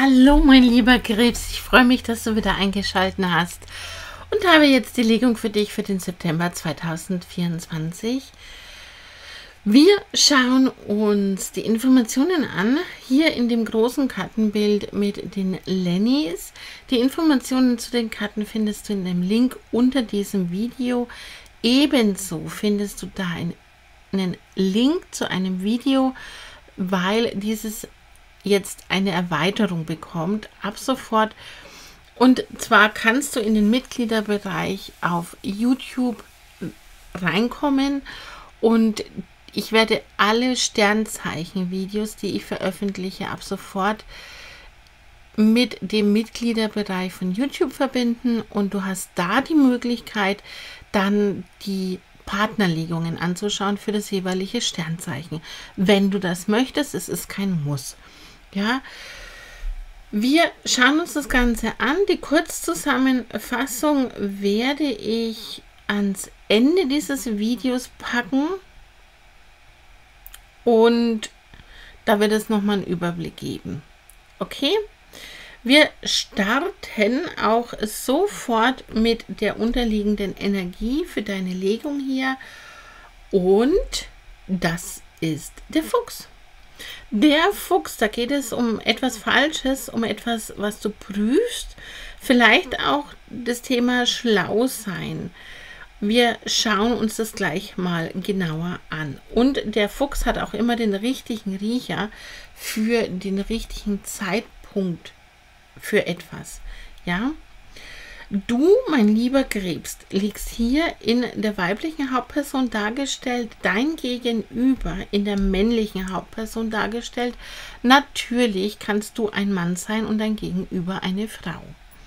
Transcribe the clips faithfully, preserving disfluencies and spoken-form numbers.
Hallo mein lieber Krebs, ich freue mich, dass du wieder eingeschaltet hast und habe jetzt die Legung für dich für den September zweitausendvierundzwanzig. Wir schauen uns die Informationen an, hier in dem großen Kartenbild mit den Lennys. Die Informationen zu den Karten findest du in dem Link unter diesem Video. Ebenso findest du da einen Link zu einem Video, weil dieses jetzt eine Erweiterung bekommt ab sofort, und zwar kannst du in den Mitgliederbereich auf YouTube reinkommen und ich werde alle Sternzeichen-Videos, die ich veröffentliche, ab sofort mit dem Mitgliederbereich von YouTube verbinden und du hast da die Möglichkeit, dann die Partnerlegungen anzuschauen für das jeweilige Sternzeichen. Wenn du das möchtest, es ist kein Muss. Ja, wir schauen uns das Ganze an. Die Kurzzusammenfassung werde ich ans Ende dieses Videos packen und da wird es nochmal einen Überblick geben. Okay, wir starten auch sofort mit der unterliegenden Energie für deine Legung hier und das ist der Fuchs. Der Fuchs, da geht es um etwas Falsches, um etwas, was du prüfst, vielleicht auch das Thema schlau sein. Wir schauen uns das gleich mal genauer an. Und der Fuchs hat auch immer den richtigen Riecher für den richtigen Zeitpunkt für etwas. Ja? Du, mein lieber Krebs, liegst hier in der weiblichen Hauptperson dargestellt, dein Gegenüber in der männlichen Hauptperson dargestellt. Natürlich kannst du ein Mann sein und dein Gegenüber eine Frau.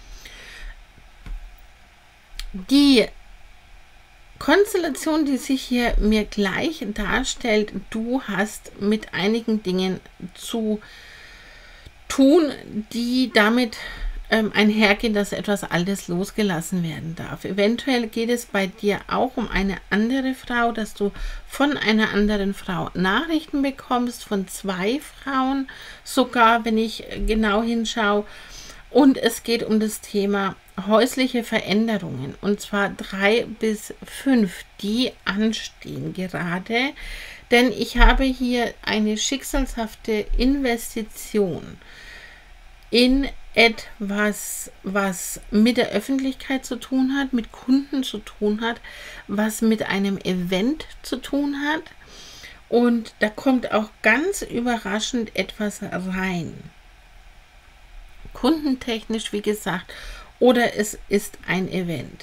Die Konstellation, die sich hier mir gleich darstellt, du hast mit einigen Dingen zu tun, die damit ähm, einhergehen, dass etwas Altes losgelassen werden darf. Eventuell geht es bei dir auch um eine andere Frau, dass du von einer anderen Frau Nachrichten bekommst, von zwei Frauen sogar, wenn ich genau hinschaue. Und es geht um das Thema häusliche Veränderungen, und zwar drei bis fünf, die anstehen gerade, denn ich habe hier eine schicksalshafte Investition in etwas, was mit der Öffentlichkeit zu tun hat, mit Kunden zu tun hat, was mit einem Event zu tun hat, und da kommt auch ganz überraschend etwas rein. Kundentechnisch, wie gesagt, oder es ist ein Event.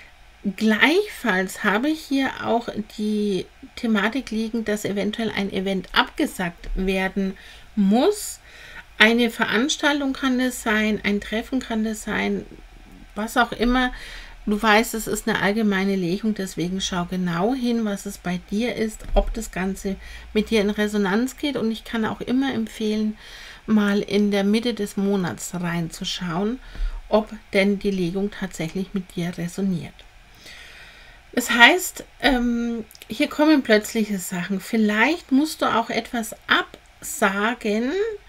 Gleichfalls habe ich hier auch die Thematik liegen, dass eventuell ein Event abgesagt werden muss. Eine Veranstaltung kann es sein, ein Treffen kann es sein, was auch immer. Du weißt, es ist eine allgemeine Legung, deswegen schau genau hin, was es bei dir ist, ob das Ganze mit dir in Resonanz geht, und ich kann auch immer empfehlen, mal in der Mitte des Monats reinzuschauen, ob denn die Legung tatsächlich mit dir resoniert. Das heißt, ähm, hier kommen plötzliche Sachen. Vielleicht musst du auch etwas absagen,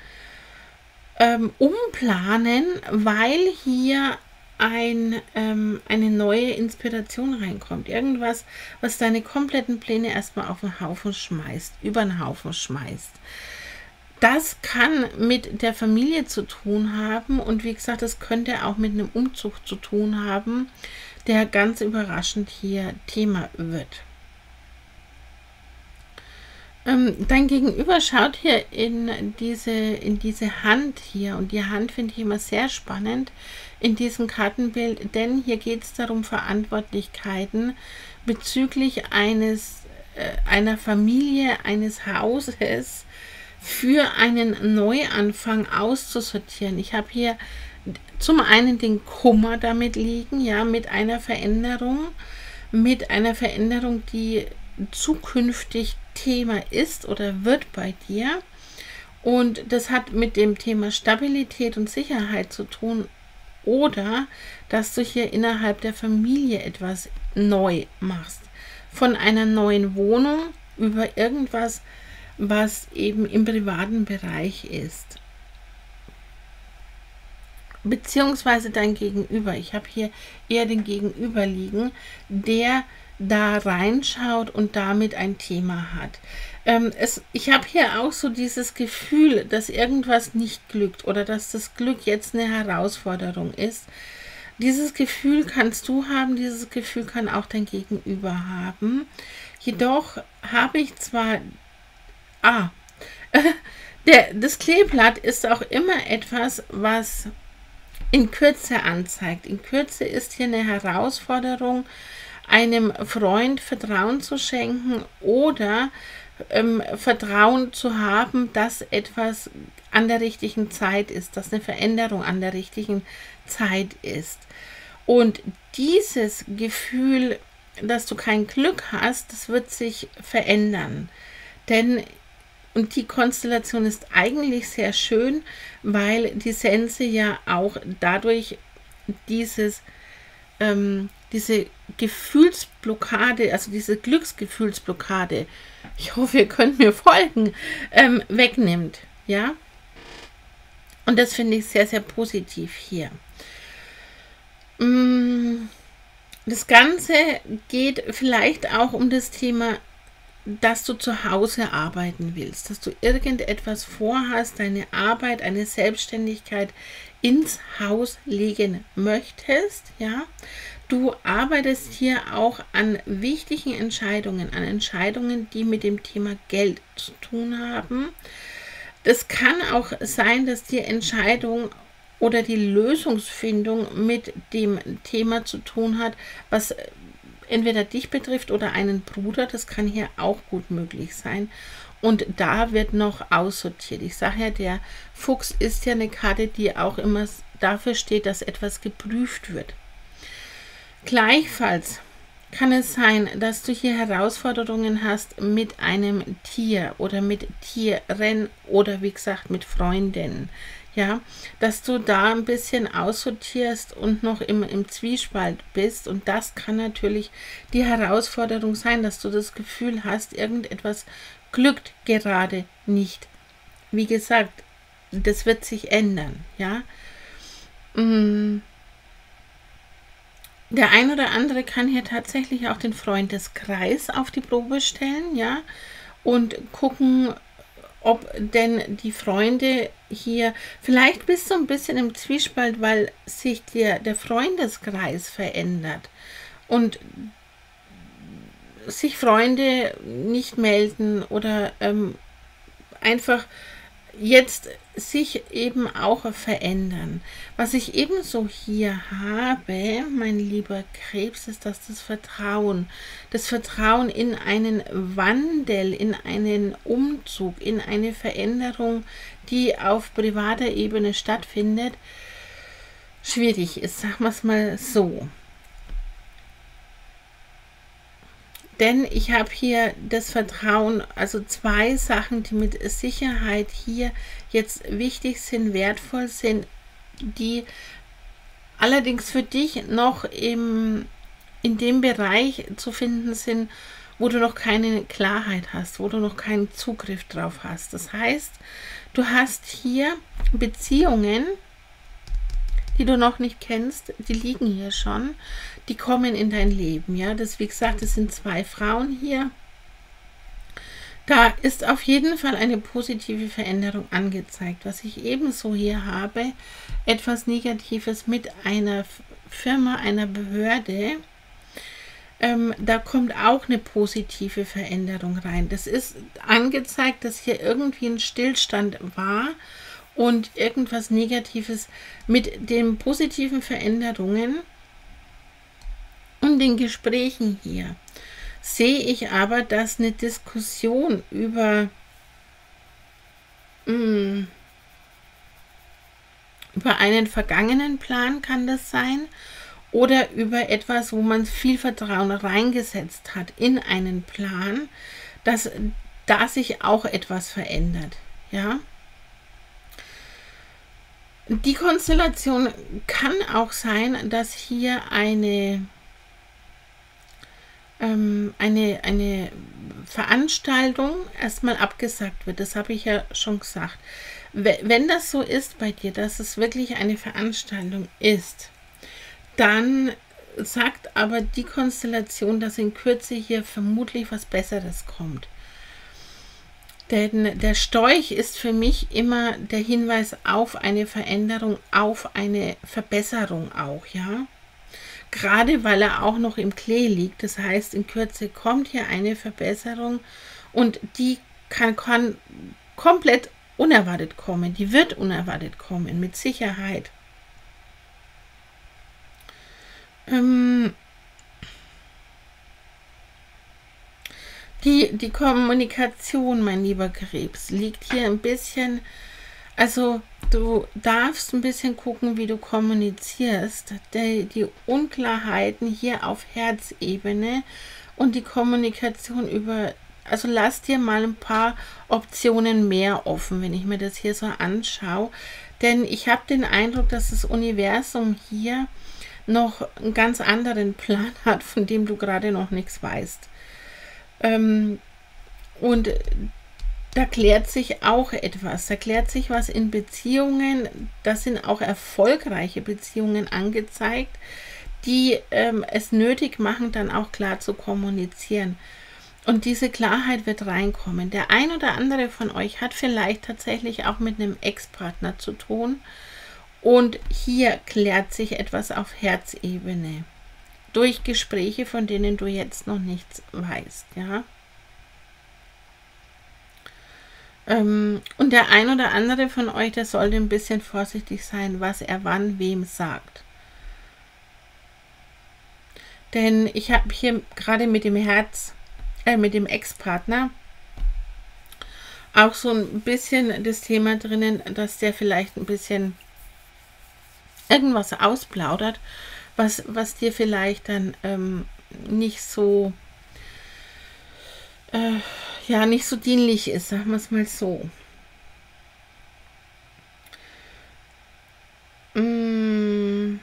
ähm, umplanen, weil hier ein, ähm, eine neue Inspiration reinkommt. Irgendwas, was deine kompletten Pläne erstmal auf den Haufen schmeißt, über den Haufen schmeißt. Das kann mit der Familie zu tun haben, und wie gesagt, das könnte auch mit einem Umzug zu tun haben, der ganz überraschend hier Thema wird. Ähm, dein Gegenüber schaut hier in diese, in diese Hand hier, und die Hand finde ich immer sehr spannend in diesem Kartenbild, denn hier geht es darum, Verantwortlichkeiten bezüglich eines, äh, einer Familie, eines Hauses, für einen Neuanfang auszusortieren. Ich habe hier zum einen den Kummer damit liegen, ja, mit einer Veränderung, mit einer Veränderung, die zukünftig Thema ist oder wird bei dir, und das hat mit dem Thema Stabilität und Sicherheit zu tun, oder dass du hier innerhalb der Familie etwas neu machst, von einer neuen Wohnung über irgendwas, was eben im privaten Bereich ist. beziehungsweise dein Gegenüber. Ich habe hier eher den Gegenüber liegen, der da reinschaut und damit ein Thema hat. Ähm, es, ich habe hier auch so dieses Gefühl, dass irgendwas nicht glückt oder dass das Glück jetzt eine Herausforderung ist. Dieses Gefühl kannst du haben, dieses Gefühl kann auch dein Gegenüber haben. Jedoch habe ich zwar... Ah, der, das Kleeblatt ist auch immer etwas, was in Kürze anzeigt. In Kürze ist hier eine Herausforderung, einem Freund Vertrauen zu schenken oder ähm, Vertrauen zu haben, dass etwas an der richtigen Zeit ist, dass eine Veränderung an der richtigen Zeit ist. Und dieses Gefühl, dass du kein Glück hast, das wird sich verändern. Denn, und die Konstellation ist eigentlich sehr schön, weil die Sense ja auch dadurch dieses, ähm, diese Gefühlsblockade, also diese Glücksgefühlsblockade, ich hoffe, ihr könnt mir folgen, ähm, wegnimmt. Ja? Und das finde ich sehr, sehr positiv hier. Das Ganze geht vielleicht auch um das Thema, dass du zu Hause arbeiten willst, dass du irgendetwas vorhast, deine Arbeit, eine Selbstständigkeit ins Haus legen möchtest, ja. Du arbeitest hier auch an wichtigen Entscheidungen, an Entscheidungen, die mit dem Thema Geld zu tun haben. Das kann auch sein, dass die Entscheidung oder die Lösungsfindung mit dem Thema zu tun hat, was entweder dich betrifft oder einen Bruder. Das kann hier auch gut möglich sein. Und da wird noch aussortiert. Ich sage ja, der Fuchs ist ja eine Karte, die auch immer dafür steht, dass etwas geprüft wird. Gleichfalls kann es sein, dass du hier Herausforderungen hast mit einem Tier oder mit Tieren oder wie gesagt mit Freundinnen. Ja, dass du da ein bisschen aussortierst und noch im, im Zwiespalt bist. Und das kann natürlich die Herausforderung sein, dass du das Gefühl hast, irgendetwas glückt gerade nicht. Wie gesagt, das wird sich ändern. Ja, der ein oder andere kann hier tatsächlich auch den Freundeskreis auf die Probe stellen. Ja, und gucken, ob denn die Freunde hier, vielleicht bist du ein bisschen im Zwiespalt, weil sich dir der Freundeskreis verändert und sich Freunde nicht melden oder ähm, einfach jetzt sich eben auch verändern. Was ich ebenso hier habe, mein lieber Krebs, ist, dass das Vertrauen, das Vertrauen in einen Wandel, in einen Umzug, in eine Veränderung, die auf privater Ebene stattfindet, schwierig ist, sagen wir es mal so. Denn ich habe hier das Vertrauen, also zwei Sachen, die mit Sicherheit hier jetzt wichtig sind, wertvoll sind, die allerdings für dich noch im, in dem Bereich zu finden sind, wo du noch keine Klarheit hast, wo du noch keinen Zugriff drauf hast. Das heißt, du hast hier Beziehungen, die du noch nicht kennst, die liegen hier schon, die kommen in dein Leben, ja, das, wie gesagt, es sind zwei Frauen hier, da ist auf jeden Fall eine positive Veränderung angezeigt. Was ich ebenso hier habe, etwas Negatives mit einer Firma, einer Behörde, ähm, da kommt auch eine positive Veränderung rein. Das ist angezeigt, dass hier irgendwie ein Stillstand war, und irgendwas Negatives mit den positiven Veränderungen und den Gesprächen hier sehe ich aber, dass eine Diskussion über, mh, über einen vergangenen Plan kann das sein oder über etwas, wo man viel Vertrauen reingesetzt hat in einen Plan, dass da sich auch etwas verändert. Ja. Die Konstellation kann auch sein, dass hier eine, ähm, eine, eine Veranstaltung erstmal abgesagt wird. Das habe ich ja schon gesagt. Wenn das so ist bei dir, dass es wirklich eine Veranstaltung ist, dann sagt aber die Konstellation, dass in Kürze hier vermutlich was Besseres kommt. Denn der Storch ist für mich immer der Hinweis auf eine Veränderung, auf eine Verbesserung auch, ja. Gerade weil er auch noch im Klee liegt. Das heißt, in Kürze kommt hier eine Verbesserung und die kann, kann komplett unerwartet kommen. Die wird unerwartet kommen, mit Sicherheit. Ähm die, die Kommunikation, mein lieber Krebs, liegt hier ein bisschen, also du darfst ein bisschen gucken, wie du kommunizierst. Die, die Unklarheiten hier auf Herzebene und die Kommunikation über, also lass dir mal ein paar Optionen mehr offen, wenn ich mir das hier so anschaue. Denn ich habe den Eindruck, dass das Universum hier noch einen ganz anderen Plan hat, von dem du gerade noch nichts weißt. Ähm, und da klärt sich auch etwas. Da klärt sich was in Beziehungen. Da sind auch erfolgreiche Beziehungen angezeigt, die ähm, es nötig machen, dann auch klar zu kommunizieren. Und diese Klarheit wird reinkommen. Der ein oder andere von euch hat vielleicht tatsächlich auch mit einem Ex-Partner zu tun. Und hier klärt sich etwas auf Herzebene. Durch Gespräche, von denen du jetzt noch nichts weißt, ja. Ähm, und der ein oder andere von euch, der sollte ein bisschen vorsichtig sein, was er wann wem sagt. Denn ich habe hier gerade mit dem Herz, äh, mit dem Ex-Partner auch so ein bisschen das Thema drinnen, dass der vielleicht ein bisschen irgendwas ausplaudert, was, was dir vielleicht dann ähm, nicht so äh, ja, nicht so dienlich ist, sagen wir es mal so. Mm.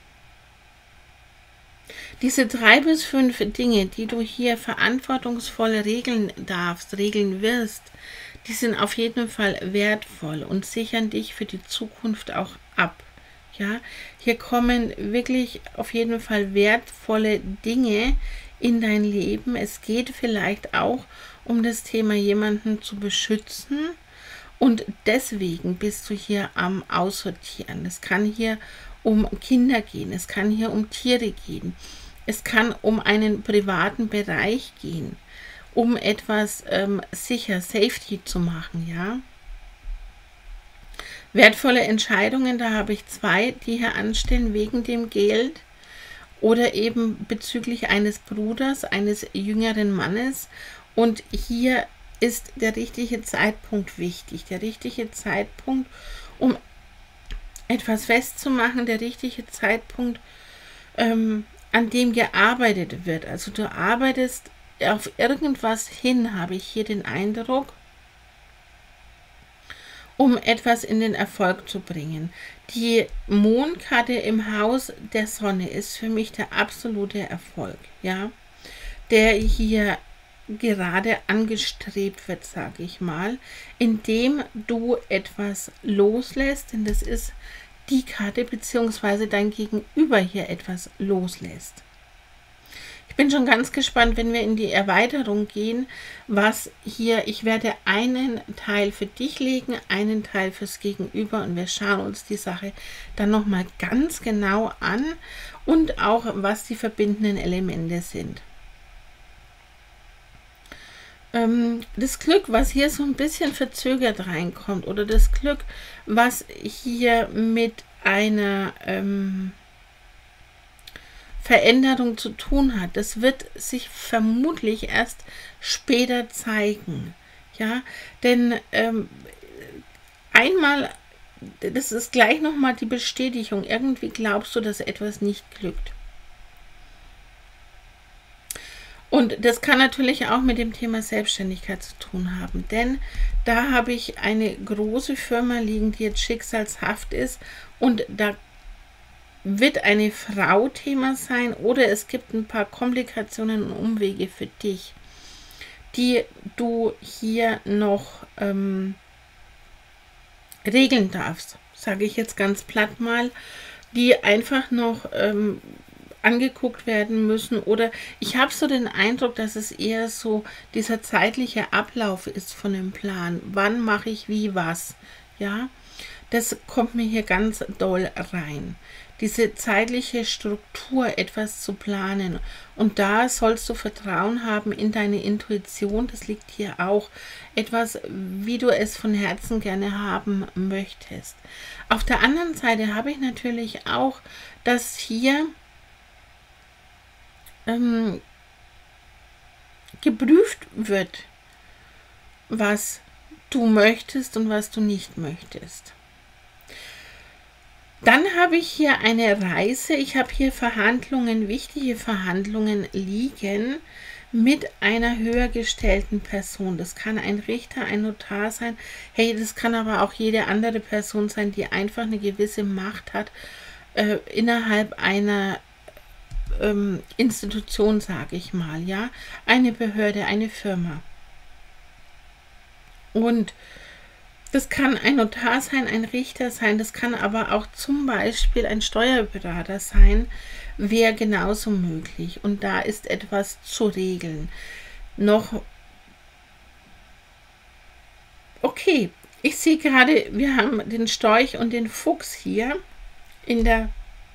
Diese drei bis fünf Dinge, die du hier verantwortungsvoll regeln darfst, regeln wirst, die sind auf jeden Fall wertvoll und sichern dich für die Zukunft auch ab. Ja, hier kommen wirklich auf jeden Fall wertvolle Dinge in dein Leben. Es geht vielleicht auch um das Thema, jemanden zu beschützen, und deswegen bist du hier am Aussortieren. Es kann hier um Kinder gehen, es kann hier um Tiere gehen, es kann um einen privaten Bereich gehen, um etwas ähm, sicher, Safety zu machen, ja. Wertvolle Entscheidungen, da habe ich zwei, die hier anstehen, wegen dem Geld oder eben bezüglich eines Bruders, eines jüngeren Mannes. Und hier ist der richtige Zeitpunkt wichtig, der richtige Zeitpunkt, um etwas festzumachen, der richtige Zeitpunkt, ähm, an dem gearbeitet wird. Also du arbeitest auf irgendwas hin, habe ich hier den Eindruck, um etwas in den Erfolg zu bringen. Die Mondkarte im Haus der Sonne ist für mich der absolute Erfolg, ja, der hier gerade angestrebt wird, sage ich mal, indem du etwas loslässt, denn das ist die Karte, beziehungsweise dein Gegenüber hier etwas loslässt. Ich bin schon ganz gespannt, wenn wir in die Erweiterung gehen, was hier, ich werde einen Teil für dich legen, einen Teil fürs Gegenüber, und wir schauen uns die Sache dann nochmal ganz genau an und auch, was die verbindenden Elemente sind. Ähm, das Glück, was hier so ein bisschen verzögert reinkommt, oder das Glück, was hier mit einer ähm, Veränderung zu tun hat, das wird sich vermutlich erst später zeigen. Ja, denn ähm, einmal, das ist gleich nochmal die Bestätigung, irgendwie glaubst du, dass etwas nicht glückt. Und das kann natürlich auch mit dem Thema Selbstständigkeit zu tun haben, denn da habe ich eine große Firma liegen, die jetzt schicksalshaft ist, und da wird eine Frau Thema sein, oder es gibt ein paar Komplikationen und Umwege für dich. die du hier noch ähm, regeln darfst, sage ich jetzt ganz platt mal, die einfach noch ähm, angeguckt werden müssen. Oder ich habe so den Eindruck, dass es eher so dieser zeitliche Ablauf ist von dem Plan. Wann mache ich wie was? Ja, das kommt mir hier ganz doll rein. Diese zeitliche Struktur, etwas zu planen. Und da sollst du Vertrauen haben in deine Intuition. Das liegt hier auch. Etwas, wie du es von Herzen gerne haben möchtest. Auf der anderen Seite habe ich natürlich auch, dass hier ähm, geprüft wird, was du möchtest und was du nicht möchtest. Dann habe ich hier eine Reise. Ich habe hier Verhandlungen, wichtige Verhandlungen liegen mit einer höher gestellten Person. Das kann ein Richter, ein Notar sein. Hey, das kann aber auch jede andere Person sein, die einfach eine gewisse Macht hat äh, innerhalb einer ähm, Institution, sage ich mal. Ja, eine Behörde, eine Firma. Und das kann ein Notar sein, ein Richter sein, das kann aber auch zum Beispiel ein Steuerberater sein, wäre genauso möglich. Und da ist etwas zu regeln. Noch, okay, ich sehe gerade, wir haben den Storch und den Fuchs hier in der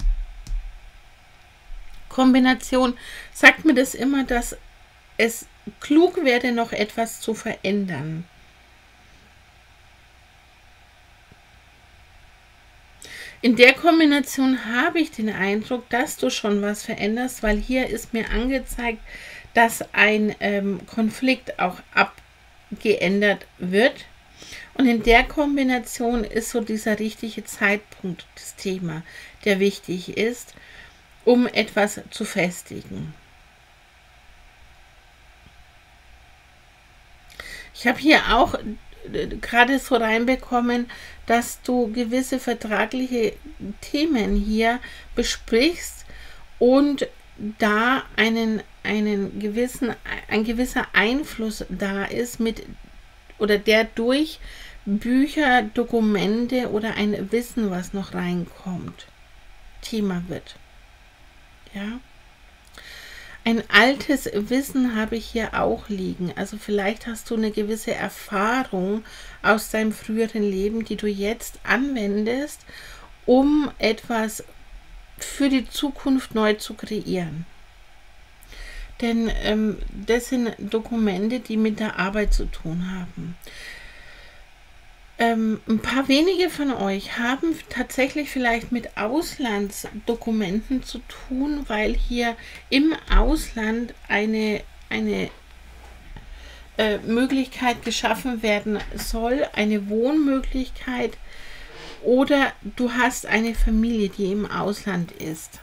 Kombination. Sagt mir das immer, dass es klug wäre, noch etwas zu verändern. In der Kombination habe ich den Eindruck, dass du schon was veränderst, weil hier ist mir angezeigt, dass ein ähm, Konflikt auch abgeändert wird. Und in der Kombination ist so dieser richtige Zeitpunkt das Thema, der wichtig ist, um etwas zu festigen. Ich habe hier auch gerade so reinbekommen, dass du gewisse vertragliche Themen hier besprichst und da einen, einen gewissen, ein gewisser Einfluss da ist, mit oder der durch Bücher, Dokumente oder ein Wissen, was noch reinkommt, Thema wird. Ja. Ein altes Wissen habe ich hier auch liegen. Also vielleicht hast du eine gewisse Erfahrung aus deinem früheren Leben, die du jetzt anwendest, um etwas für die Zukunft neu zu kreieren. Denn ähm, das sind Dokumente, die mit der Arbeit zu tun haben. Ähm, ein paar wenige von euch haben tatsächlich vielleicht mit Auslandsdokumenten zu tun, weil hier im Ausland eine, eine äh, Möglichkeit geschaffen werden soll, eine Wohnmöglichkeit, oder du hast eine Familie, die im Ausland ist.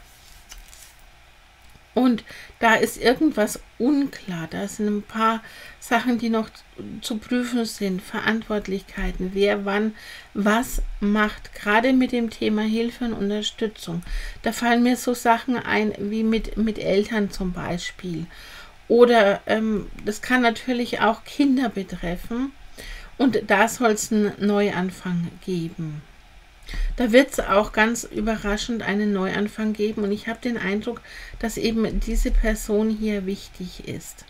Und da ist irgendwas unklar. Da sind ein paar Sachen, die noch zu prüfen sind. Verantwortlichkeiten, wer wann was macht. Gerade mit dem Thema Hilfe und Unterstützung. Da fallen mir so Sachen ein wie mit, mit Eltern zum Beispiel. Oder ähm, das kann natürlich auch Kinder betreffen. Und da soll es einen Neuanfang geben. Da wird es auch ganz überraschend einen Neuanfang geben und ich habe den Eindruck, dass eben diese Person hier wichtig ist.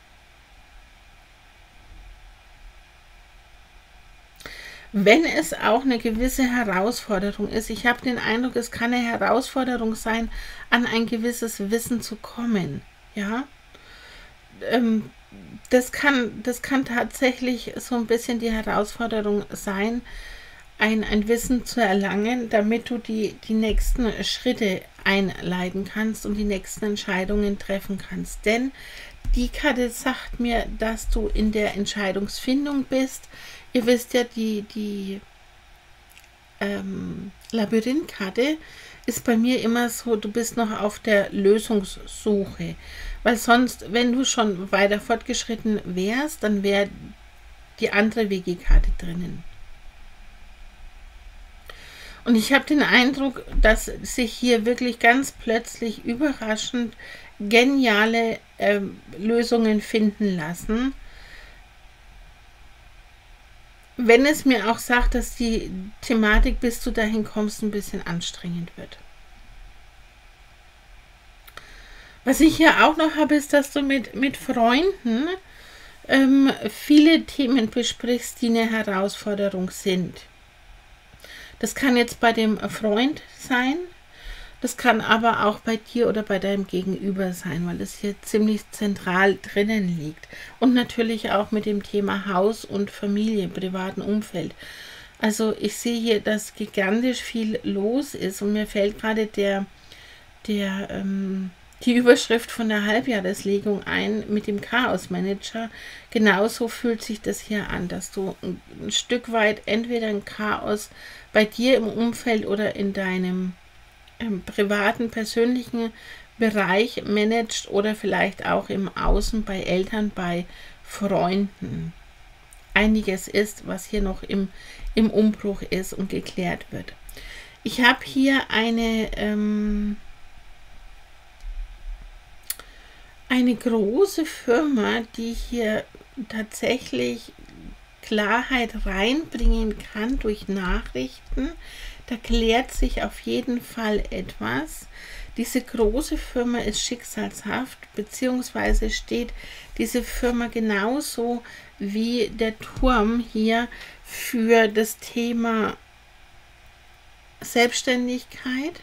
Wenn es auch eine gewisse Herausforderung ist, ich habe den Eindruck, es kann eine Herausforderung sein, an ein gewisses Wissen zu kommen. Ja, ähm, das kann, das kann tatsächlich so ein bisschen die Herausforderung sein, Ein, ein Wissen zu erlangen, damit du die, die nächsten Schritte einleiten kannst und die nächsten Entscheidungen treffen kannst. Denn die Karte sagt mir, dass du in der Entscheidungsfindung bist. Ihr wisst ja, die, die ähm, Labyrinthkarte ist bei mir immer so, du bist noch auf der Lösungssuche. Weil sonst, wenn du schon weiter fortgeschritten wärst, dann wäre die andere W G-Karte drinnen. Und ich habe den Eindruck, dass sich hier wirklich ganz plötzlich überraschend geniale äh, Lösungen finden lassen. wenn es mir auch sagt, dass die Thematik, bis du dahin kommst, ein bisschen anstrengend wird. Was ich hier auch noch habe, ist, dass du mit, mit Freunden ähm, viele Themen besprichst, die eine Herausforderung sind. Das kann jetzt bei dem Freund sein, das kann aber auch bei dir oder bei deinem Gegenüber sein, weil es hier ziemlich zentral drinnen liegt. Und natürlich auch mit dem Thema Haus und Familie, privaten Umfeld. Also ich sehe hier, dass gigantisch viel los ist und mir fällt gerade der, der, ähm, die Überschrift von der Halbjahreslegung ein mit dem Chaos-Manager. Genauso fühlt sich das hier an, dass du ein, ein Stück weit entweder ein Chaos bei dir im Umfeld oder in deinem im privaten, persönlichen Bereich managt oder vielleicht auch im Außen bei Eltern, bei Freunden. Einiges ist, was hier noch im, im Umbruch ist und geklärt wird. Ich habe hier eine, ähm, eine große Firma, die hier tatsächlich Klarheit reinbringen kann durch Nachrichten. Da klärt sich auf jeden Fall etwas. Diese große Firma ist schicksalshaft, beziehungsweise steht diese Firma genauso wie der Turm hier für das Thema Selbstständigkeit.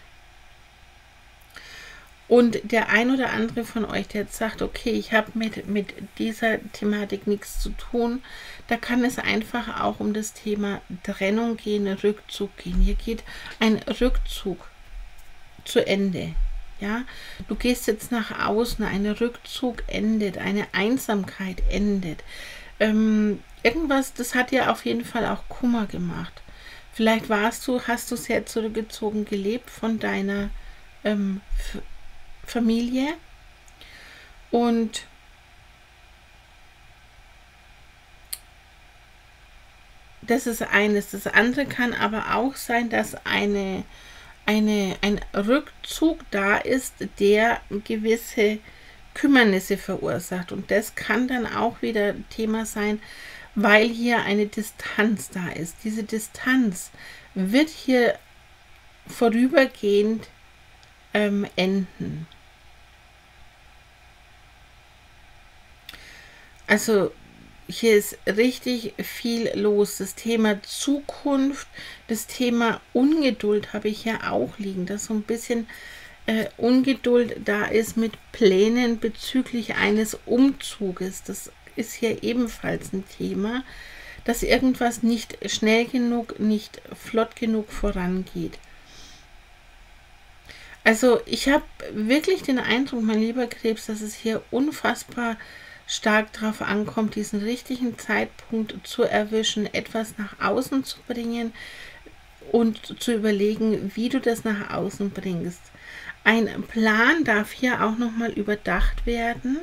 Und der ein oder andere von euch, der jetzt sagt, okay, ich habe mit, mit dieser Thematik nichts zu tun, da kann es einfach auch um das Thema Trennung gehen, Rückzug gehen. Hier geht ein Rückzug zu Ende. Ja? Du gehst jetzt nach außen, ein Rückzug endet, eine Einsamkeit endet. Ähm, irgendwas, das hat dir auf jeden Fall auch Kummer gemacht. Vielleicht warst du, hast du sehr zurückgezogen gelebt von deiner ähm, Familie und das ist eines. Das andere kann aber auch sein, dass eine, eine, ein Rückzug da ist, der gewisse Kümmernisse verursacht. Und das kann dann auch wieder Thema sein, weil hier eine Distanz da ist. Diese Distanz wird hier vorübergehend ähm, enden. Also hier ist richtig viel los. Das Thema Zukunft, das Thema Ungeduld habe ich hier auch liegen, dass so ein bisschen äh, Ungeduld da ist mit Plänen bezüglich eines Umzuges. Das ist hier ebenfalls ein Thema, dass irgendwas nicht schnell genug, nicht flott genug vorangeht. Also ich habe wirklich den Eindruck, mein lieber Krebs, dass es hier unfassbar stark darauf ankommt, diesen richtigen Zeitpunkt zu erwischen, etwas nach außen zu bringen und zu überlegen, wie du das nach außen bringst. Ein Plan darf hier auch nochmal überdacht werden.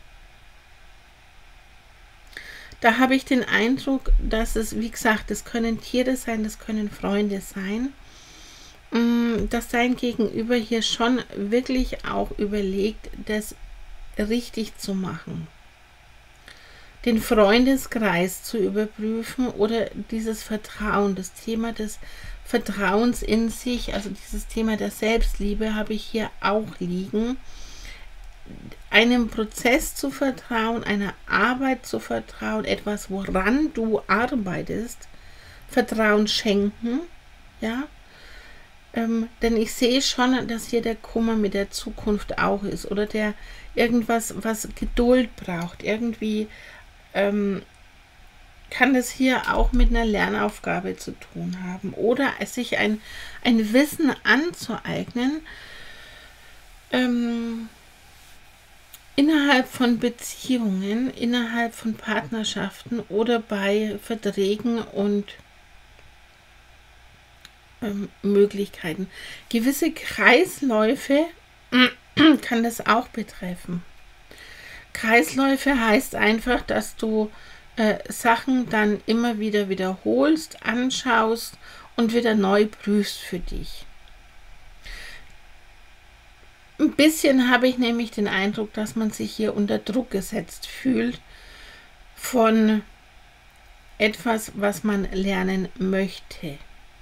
Da habe ich den Eindruck, dass es, wie gesagt, das können Tiere sein, das können Freunde sein, dass dein Gegenüber hier schon wirklich auch überlegt, das richtig zu machen. Den Freundeskreis zu überprüfen oder dieses Vertrauen, das Thema des Vertrauens in sich, also dieses Thema der Selbstliebe habe ich hier auch liegen. Einem Prozess zu vertrauen, einer Arbeit zu vertrauen, etwas, woran du arbeitest, Vertrauen schenken, ja, ähm, denn ich sehe schon, dass hier der Kummer mit der Zukunft auch ist oder der irgendwas, was Geduld braucht, irgendwie ähm, kann es hier auch mit einer Lernaufgabe zu tun haben oder sich ein, ein Wissen anzueignen, ähm, innerhalb von Beziehungen, innerhalb von Partnerschaften oder bei Verträgen und ähm, Möglichkeiten. Gewisse Kreisläufe kann das auch betreffen. Kreisläufe heißt einfach, dass du äh, Sachen dann immer wieder wiederholst, anschaust und wieder neu prüfst für dich. Ein bisschen habe ich nämlich den Eindruck, dass man sich hier unter Druck gesetzt fühlt von etwas, was man lernen möchte.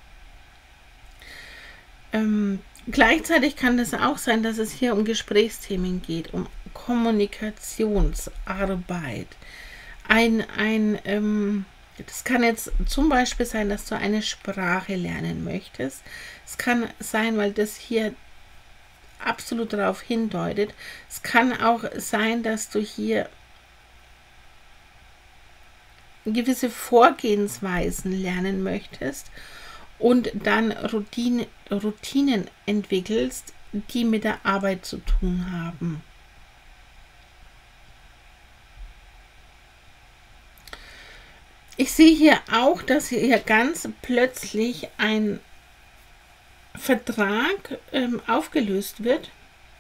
Ähm, gleichzeitig kann es auch sein, dass es hier um Gesprächsthemen geht, um Kommunikationsarbeit. Ein, ein, ähm, das kann jetzt zum Beispiel sein, dass du eine Sprache lernen möchtest. Es kann sein, weil das hier absolut darauf hindeutet. Es kann auch sein, dass du hier gewisse Vorgehensweisen lernen möchtest und dann Routine, Routinen entwickelst, die mit der Arbeit zu tun haben. Ich sehe hier auch, dass hier ganz plötzlich ein Vertrag ähm, aufgelöst wird.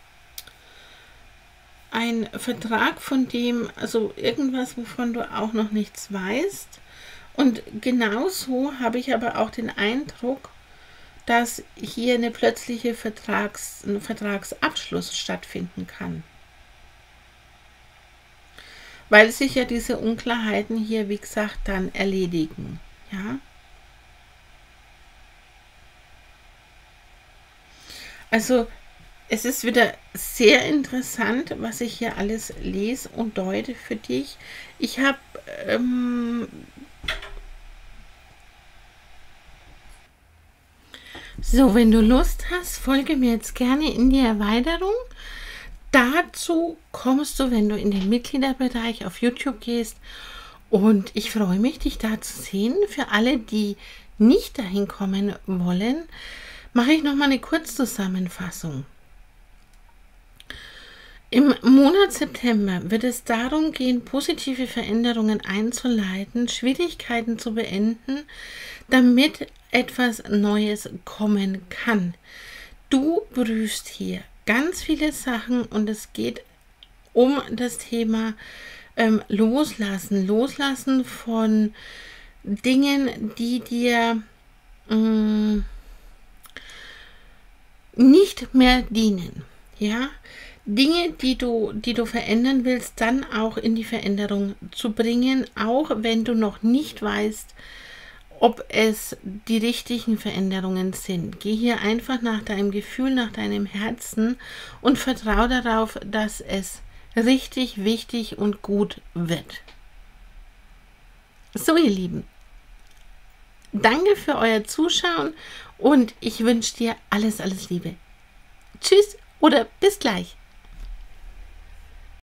Ein Vertrag, von dem, also irgendwas, wovon du auch noch nichts weißt. Und genauso habe ich aber auch den Eindruck, dass hier eine plötzliche Vertrags, ein Vertragsabschluss stattfinden kann. Weil sich ja diese Unklarheiten hier, wie gesagt, dann erledigen. Ja? Also es ist wieder sehr interessant, was ich hier alles lese und deute für dich. Ich habe ähm, so, wenn du Lust hast, folge mir jetzt gerne in die Erweiterung. Dazu kommst du, wenn du in den Mitgliederbereich auf YouTube gehst. Und ich freue mich, dich da zu sehen. Für alle, die nicht dahin kommen wollen, mache ich nochmal eine Kurzzusammenfassung. Im Monat September wird es darum gehen, positive Veränderungen einzuleiten, Schwierigkeiten zu beenden, damit etwas Neues kommen kann. Du prüfst hier ganz viele Sachen und es geht um das Thema ähm, Loslassen. Loslassen von Dingen, die dir ähm, nicht mehr dienen. Ja? Dinge, die du, die du verändern willst, dann auch in die Veränderung zu bringen, auch wenn du noch nicht weißt, ob es die richtigen Veränderungen sind. Geh hier einfach nach deinem Gefühl, nach deinem Herzen und vertraue darauf, dass es richtig, wichtig und gut wird. So, ihr Lieben, danke für euer Zuschauen und ich wünsche dir alles, alles Liebe. Tschüss oder bis gleich.